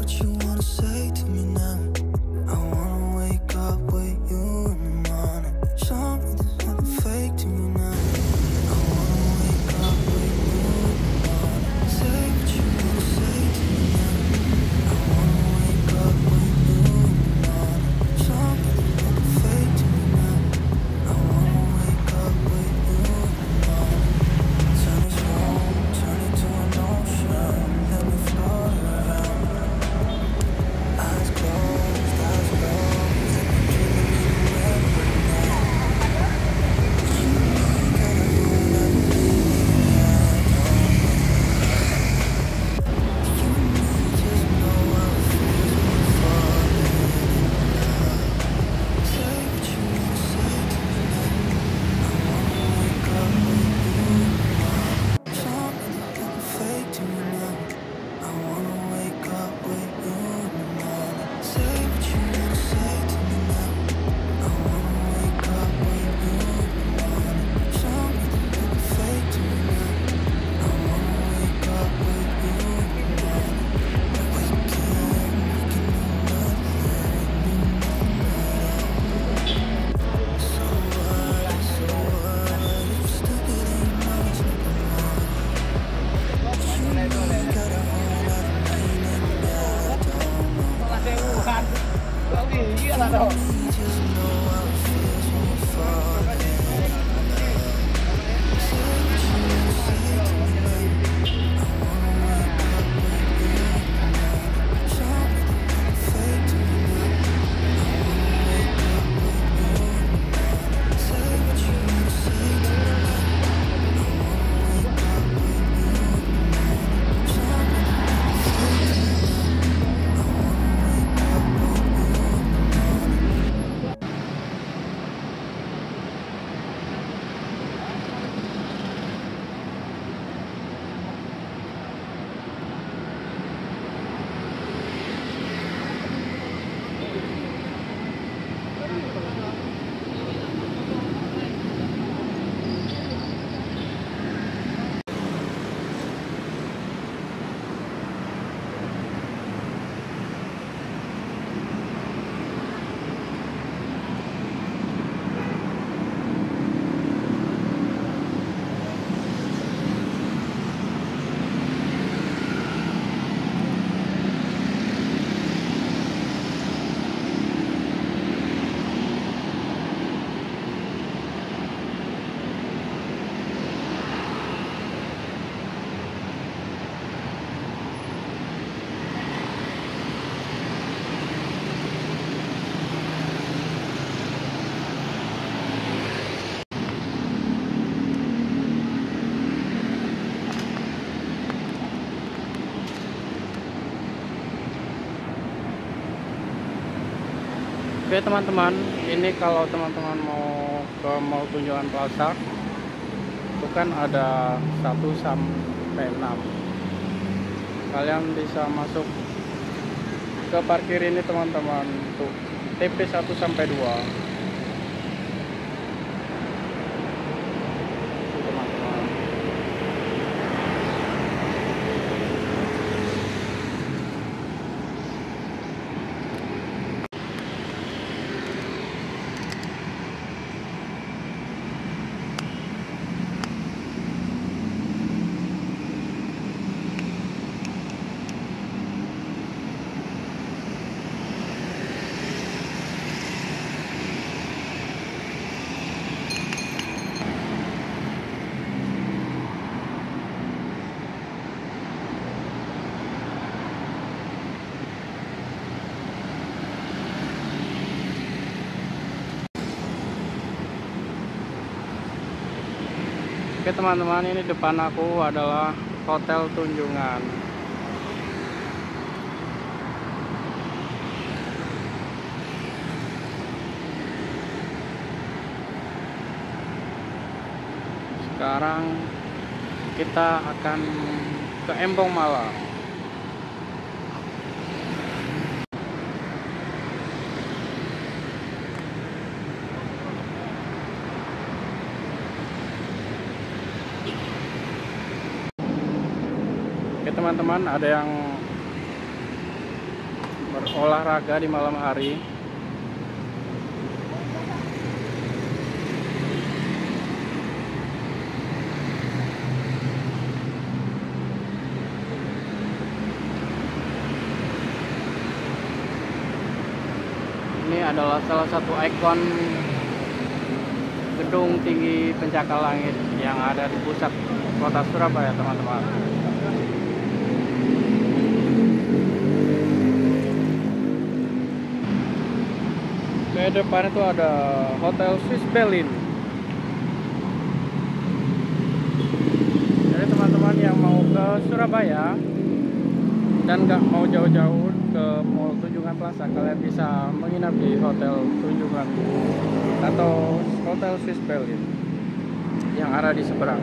what you wanna say to me now. I wanna wake up with you in the morning. Show me there's nothing fake to me now. I wanna wake up with you in the morning. Say what you wanna say to me now. I wanna wake up with you in the morning. Show me there's nothing fake to me now. I wanna wake up with you in the morning. Turn this room, turn it to an ocean. Let me float around. Eyes closed, eyes closed. Like I'm dreaming in a memory now. But you got a whole lot of meaning I don't know. You and me just know how it feels when we're falling in love. Say what you wanna say to me now. I wanna wake up with you in the morning. Show me there's nothing fake to me now. I wanna wake up with you in the morning. Say what you wanna say to me now. I wanna wake up with you in the morning. Show me there's nothing fake to me now. I wanna wake up with you in the morning. Like we can do nothing, do nothing at all. So what, so what? If you're stupid and you know it's not the one. You and me got a whole lot of meaning I don't know. You and me just know how it feels when we're falling in love. Say what you wanna say to me now. I wanna wake up with you in the morning. Show me there's nothing fake to me now. I wanna wake up with you in the morning. Say what you wanna say to me now. I wanna wake up with you in the morning. Show me there's nothing fake to me now. I wanna wake up with you in the morning. Oke teman-teman, ini kalau teman-teman mau ke Mall Tunjungan Plaza itu kan ada 1 sampai 6. Kalian bisa masuk ke parkir ini teman-teman, untuk TP 1 sampai 2. Teman-teman. Oke teman-teman, ini depan aku adalah Hotel Tunjungan. Sekarang kita akan ke Embong Malang. Oke teman-teman, ada yang berolahraga di malam hari. Ini adalah salah satu ikon gedung tinggi pencakar langit yang ada di pusat kota Surabaya, teman-teman. Ke depan itu ada Hotel Swiss Berlin. Jadi teman-teman yang mau ke Surabaya dan nggak mau jauh-jauh ke Mall Tunjungan Plaza, kalian bisa menginap di Hotel Tunjungan atau Hotel Swiss Berlin yang ada di seberang.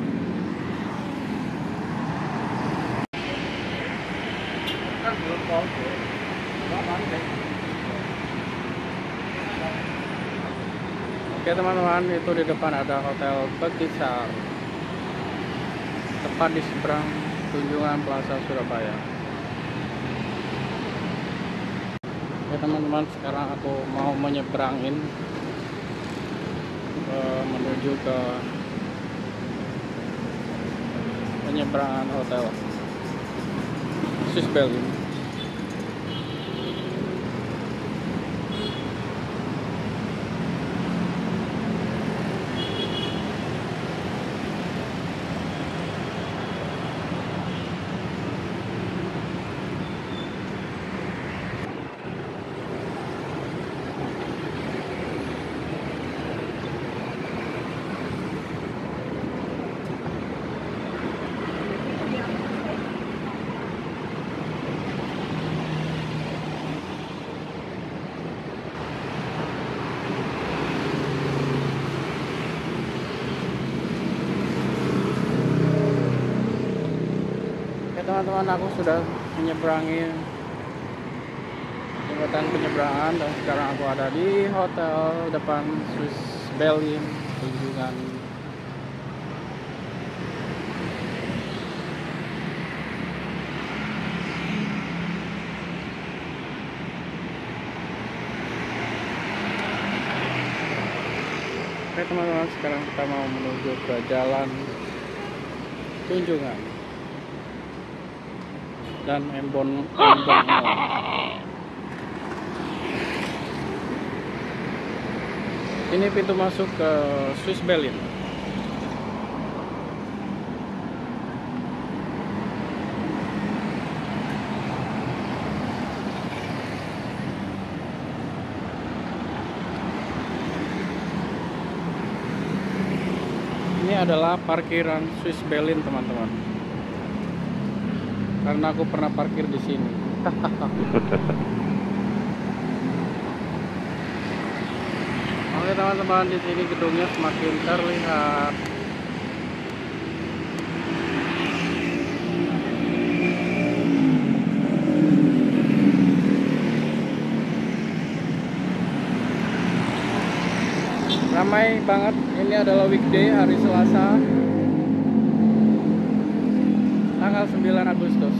Oke teman-teman, itu di depan ada Hotel Bekisar, tepat di seberang Tunjungan Plaza Surabaya. Oke teman-teman, sekarang aku mau menyeberangin menuju ke penyeberangan Hotel Swiss Berlin. Teman-teman, aku sudah menyeberangi jembatan penyeberangan dan sekarang aku ada di hotel depan Swiss Berlin Tunjungan. Oke teman-teman, sekarang kita mau menuju ke Jalan Tunjungan dan Embon Mall. Ini pintu masuk ke Swiss Berlin. Ini adalah parkiran Swiss Berlin, teman-teman. Karena aku pernah parkir di sini. Oke teman-teman, di sini gedungnya semakin terlihat. Ramai banget. Ini adalah weekday, hari Selasa, tanggal 9 Agustus.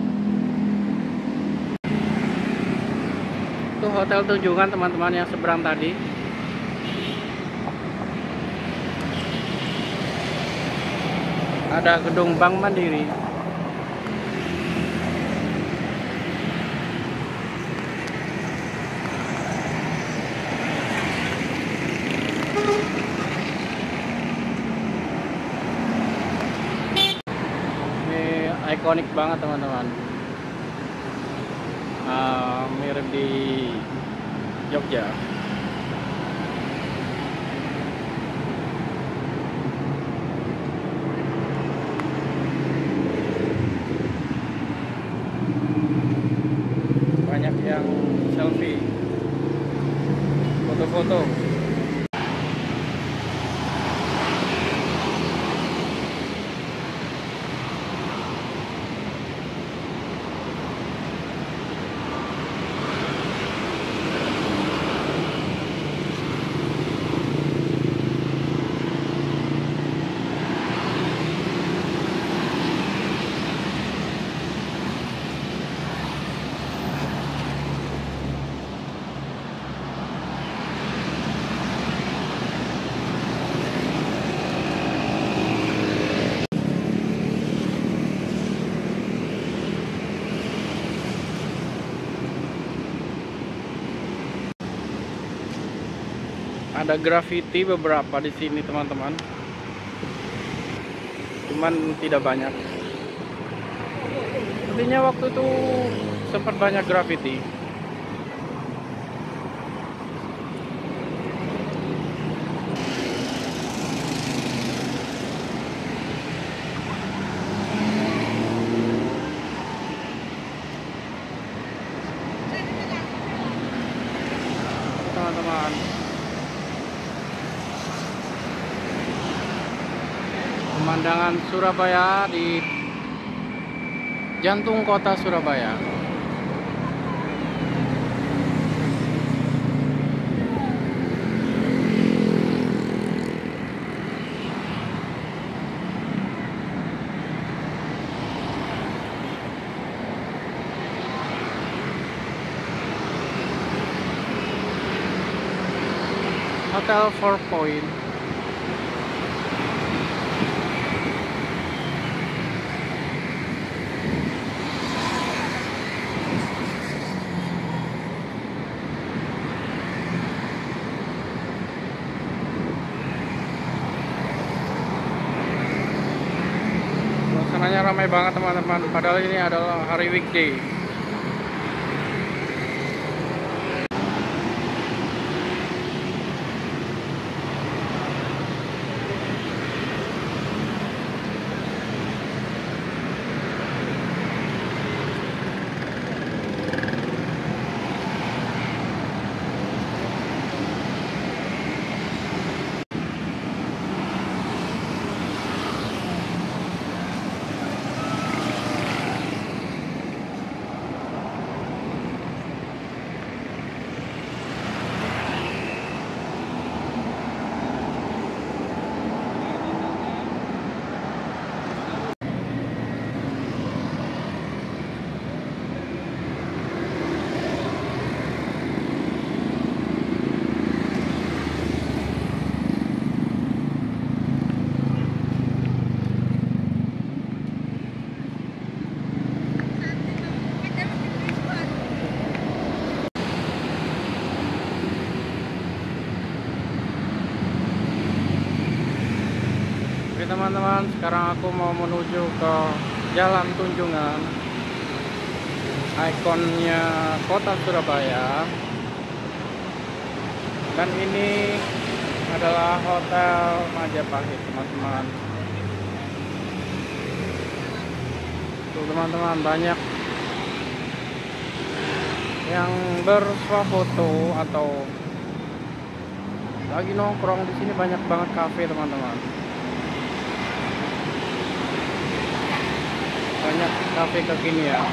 Itu Hotel Tunjungan, teman-teman, yang seberang tadi. Ada gedung Bank Mandiri. Ini ikonik banget, teman-teman. Mirip di Jogja. Banyak yang selfie, foto-foto. Ada graffiti beberapa di sini teman-teman, cuman tidak banyak. Sepertinya waktu itu sempat banyak graffiti. Teman-teman, pemandangan Surabaya di jantung kota Surabaya. Hotel 4 Point. Suasananya ramai banget teman-teman, padahal ini adalah hari weekday. Oke teman-teman, sekarang aku mau menuju ke Jalan Tunjungan, ikonnya kota Surabaya. Dan ini adalah Hotel Majapahit teman-teman. Tuh teman-teman, banyak yang bersuah foto atau lagi nongkrong di sini. Banyak banget kafe teman-teman. Banyak kafe kekinian.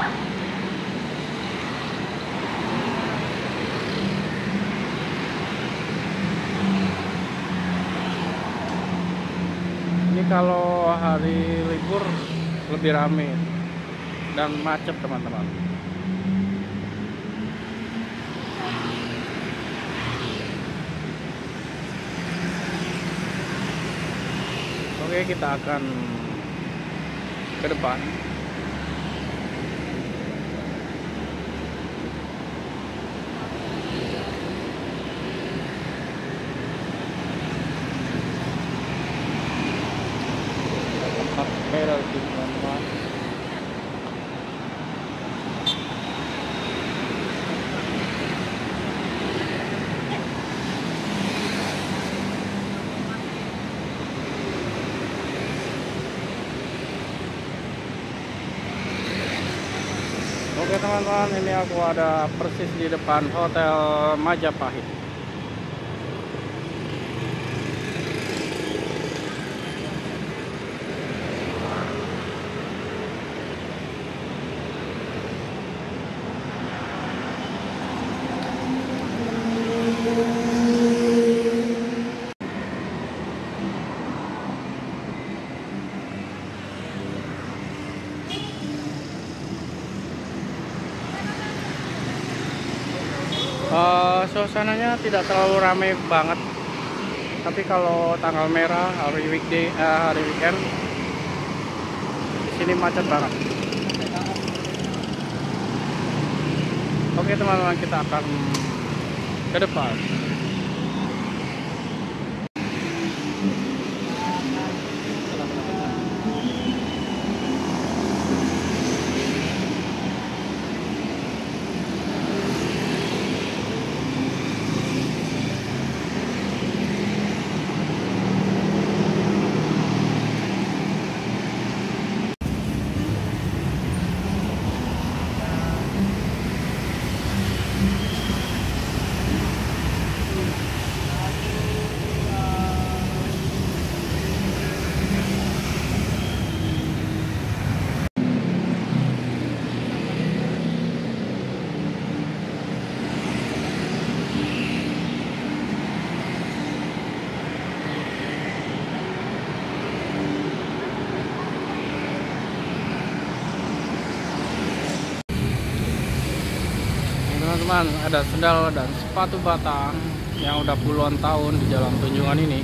Ini kalau hari libur lebih ramai dan macet teman-teman. Oke, kita akan ke depan. Tempat sepeda di sini teman-teman. Oke teman-teman, ini aku ada persis di depan Hotel Majapahit. Suasananya tidak terlalu ramai banget, tapi kalau tanggal merah, hari weekday, hari weekend, di sini macet banget. Oke teman-teman, kita akan ke depan. teman-teman, ada sendal dan sepatu batang yang udah puluhan tahun di Jalan Tunjungan ini.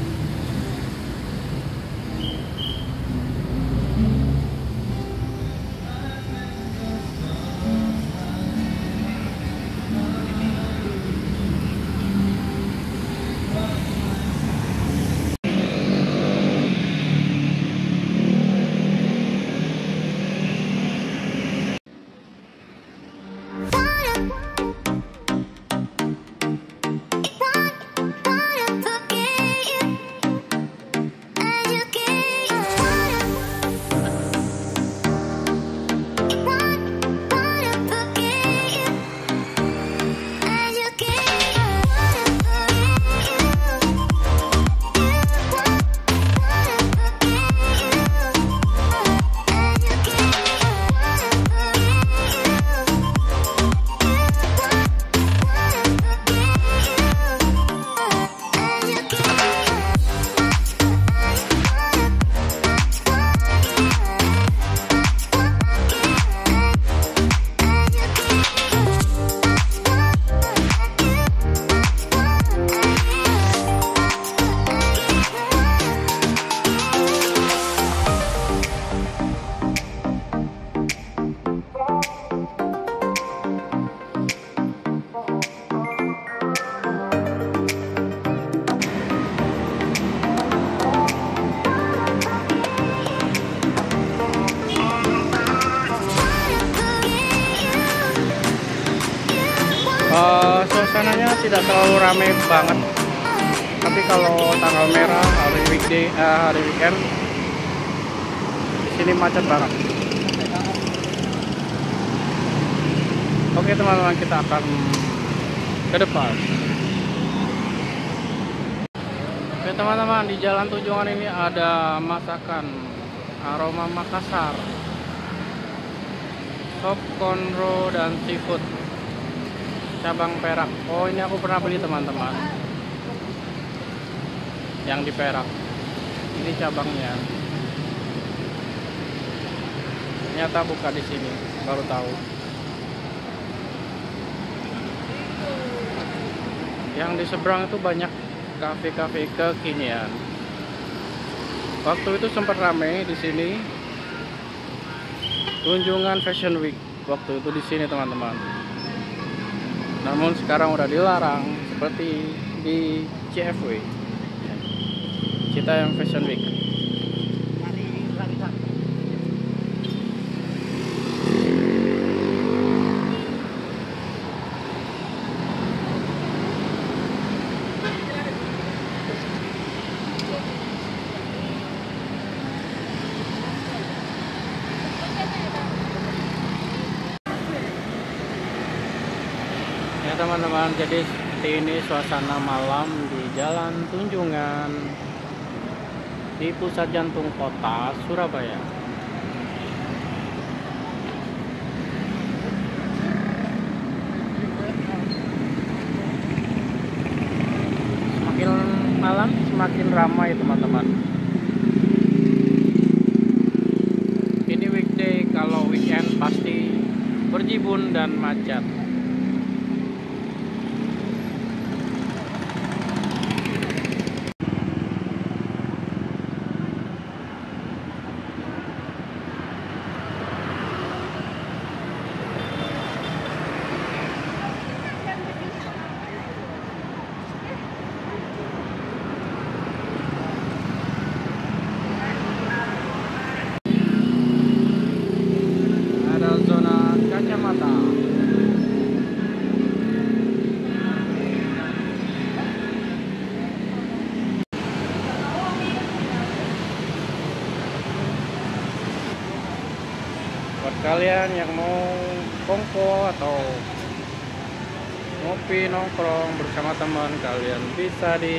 Suasananya tidak terlalu ramai banget, tapi kalau tanggal merah, hari weekday, hari weekend, di sini macet banget. Oke teman-teman, kita akan ke depan. Oke teman-teman, di Jalan Tunjungan ini ada masakan Aroma Makassar, sop konro dan seafood cabang Perak. Oh, ini aku pernah beli teman-teman, yang di Perak. Ini cabangnya. Ternyata buka di sini, baru tahu. Yang di seberang itu banyak kafe-kafe kekinian. Waktu itu sempat ramai di sini. Tunjungan Fashion Week waktu itu di sini teman-teman. Namun sekarang udah dilarang, seperti di CFW, Citayam Fashion Week. Ya teman-teman, jadi seperti ini suasana malam di Jalan Tunjungan di pusat jantung kota Surabaya. Semakin malam semakin ramai teman-teman. Ini weekday, kalau weekend pasti berjibun dan macet. Kacamata. Buat kalian yang mau kongko atau ngopi nongkrong bersama teman, kalian bisa di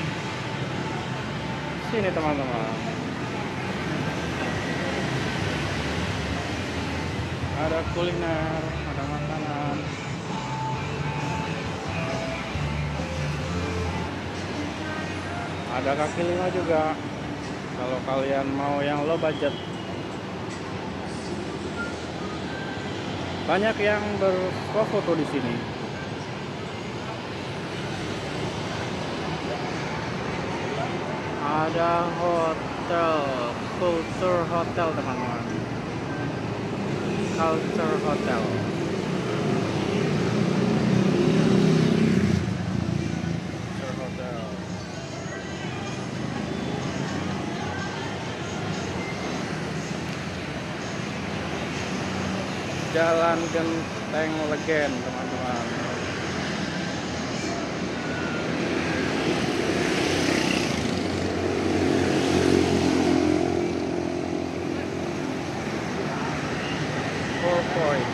sini teman-teman. Ada kuliner, ada makanan, ada kaki lima juga kalau kalian mau yang low budget. Banyak yang berfoto di sini. ada hotel Culture Hotel teman-teman. Culture Hotel. Culture Hotel. Jalan Genteng Legen teman-teman. Four Point.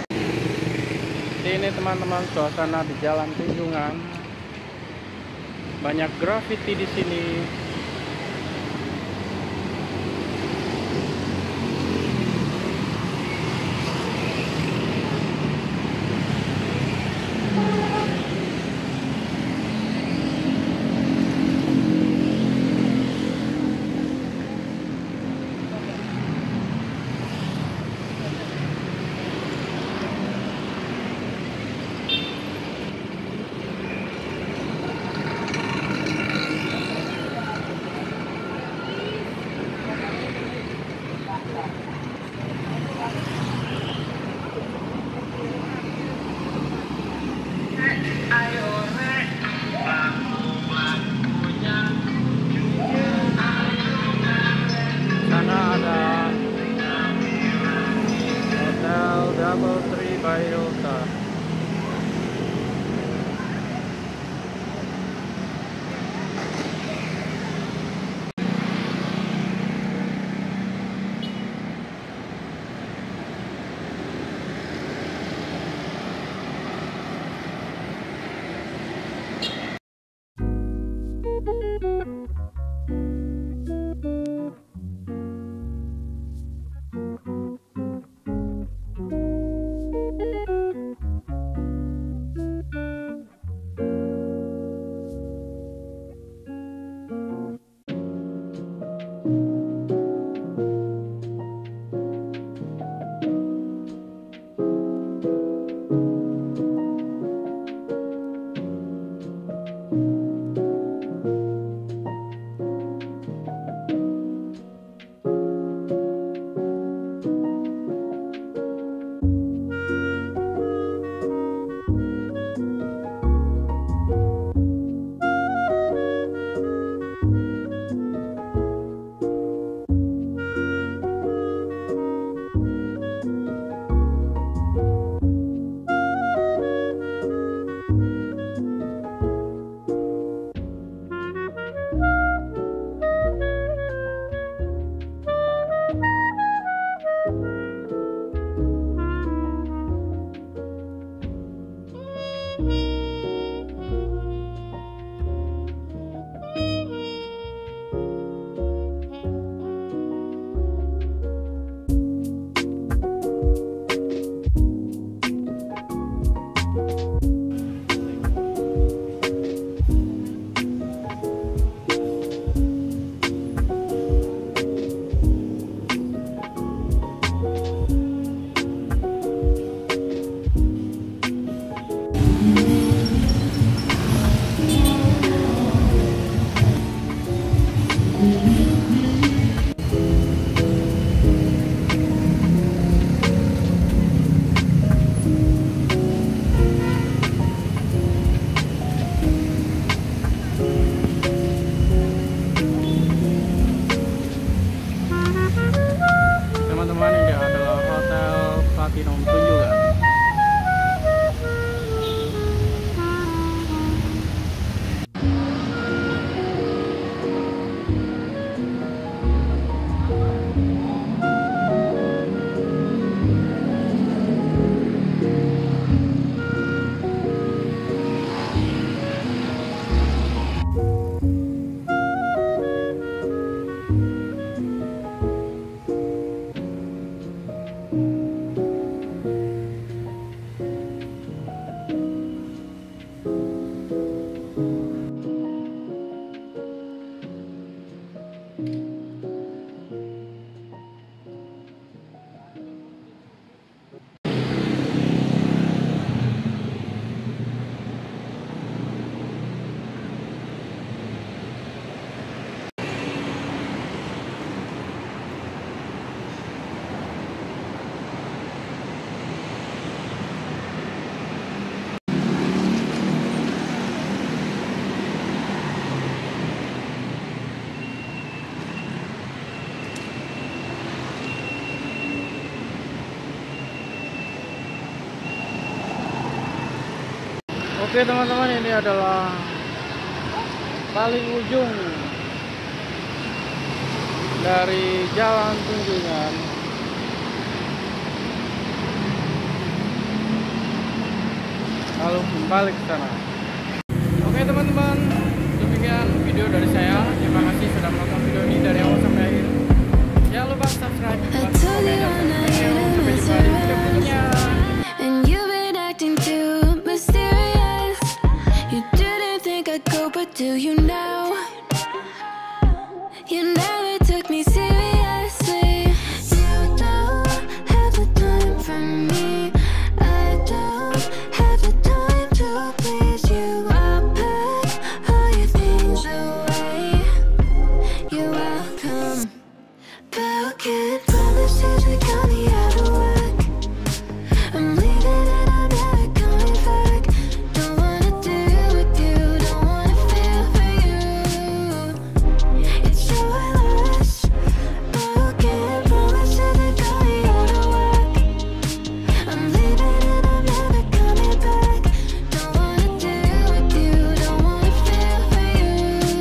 Ini teman-teman suasana di Jalan Tunjungan. Banyak graffiti di sini. Oke teman-teman, ini adalah paling ujung dari Jalan Tunjungan. Lalu kembali ke sana. Oke teman-teman, demikian video dari saya. Terima kasih sudah menonton video ini dari awal sampai akhir. Jangan lupa subscribe, like, komen, dan share. Sampai jumpa di video berikutnya. And you've been acting too mysterious. You didn't think I'd go, but do you now? You never took me seriously. You don't have the time for me. I don't have the time to please you. I'll pack all your things away. You're welcome. Broken promises that got me out of work. I'm leaving and I'm never coming back. Don't wanna deal with you, don't wanna feel for you. It's your loss. Broken promises that got me out of work. I'm leaving and I'm never coming back. Don't wanna deal with you, don't wanna feel for you.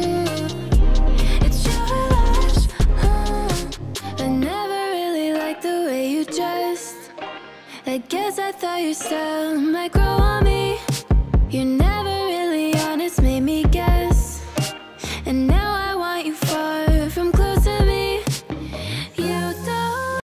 It's your loss. I never really liked the way you dressed. I guess I thought your style might grow